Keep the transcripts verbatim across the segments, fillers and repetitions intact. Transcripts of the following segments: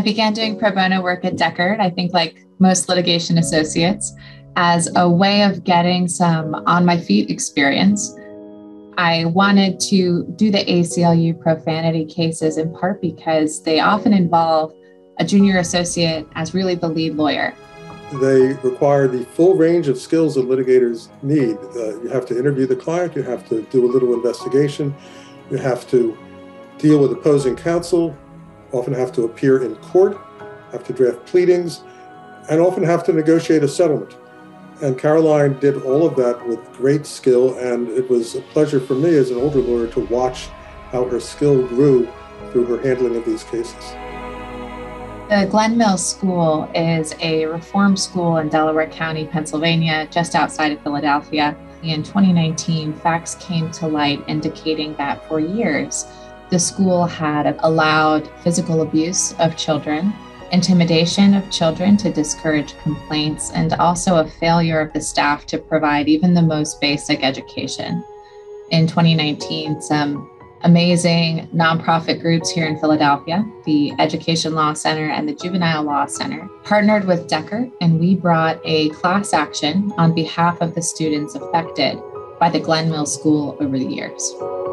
began doing pro bono work at Dechert, I think like most litigation associates, as a way of getting some on my feet experience. I wanted to do the A C L U profanity cases in part because they often involve a junior associate as really the lead lawyer. They require the full range of skills that litigators need. Uh, you have to interview the client, you have to do a little investigation, you have to deal with opposing counsel, often have to appear in court, have to draft pleadings, and often have to negotiate a settlement. And Caroline did all of that with great skill, and it was a pleasure for me as an older lawyer to watch how her skill grew through her handling of these cases. The Glen Mills School is a reform school in Delaware County, Pennsylvania, just outside of Philadelphia. In twenty nineteen, facts came to light indicating that for years, the school had allowed physical abuse of children, intimidation of children to discourage complaints, and also a failure of the staff to provide even the most basic education. In twenty nineteen, some amazing nonprofit groups here in Philadelphia, the Education Law Center and the Juvenile Law Center, partnered with Dechert, and we brought a class action on behalf of the students affected by the Glen Mills School over the years.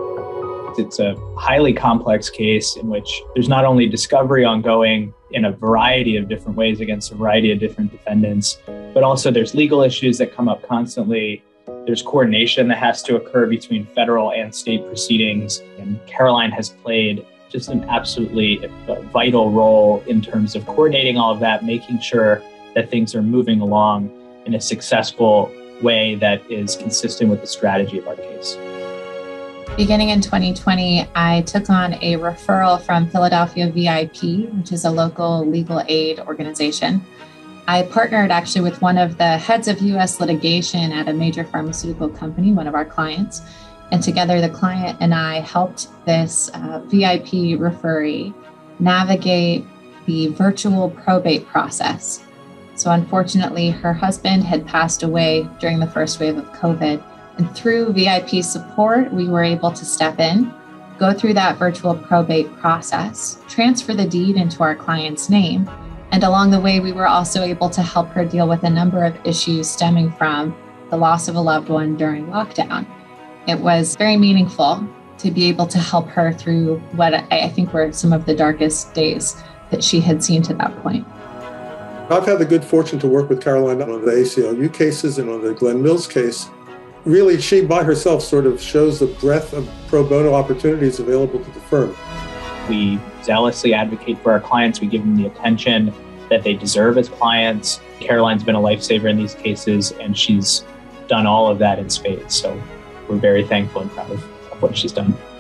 It's a highly complex case in which there's not only discovery ongoing in a variety of different ways against a variety of different defendants, but also there's legal issues that come up constantly. There's coordination that has to occur between federal and state proceedings. And Caroline has played just an absolutely vital role in terms of coordinating all of that, making sure that things are moving along in a successful way that is consistent with the strategy of our case. Beginning in twenty twenty, I took on a referral from Philadelphia V I P, which is a local legal aid organization. I partnered actually with one of the heads of U S litigation at a major pharmaceutical company, one of our clients, and together the client and I helped this uh, V I P referee navigate the virtual probate process. So unfortunately, her husband had passed away during the first wave of COVID. And through V I P support, we were able to step in, go through that virtual probate process, transfer the deed into our client's name. And along the way, we were also able to help her deal with a number of issues stemming from the loss of a loved one during lockdown. It was very meaningful to be able to help her through what I think were some of the darkest days that she had seen to that point. I've had the good fortune to work with Caroline on the A C L U cases and on the Glen Mills case. Really, she by herself sort of shows the breadth of pro bono opportunities available to the firm. We zealously advocate for our clients. We give them the attention that they deserve as clients. Caroline's been a lifesaver in these cases, and she's done all of that in spades. So we're very thankful and proud of, of what she's done.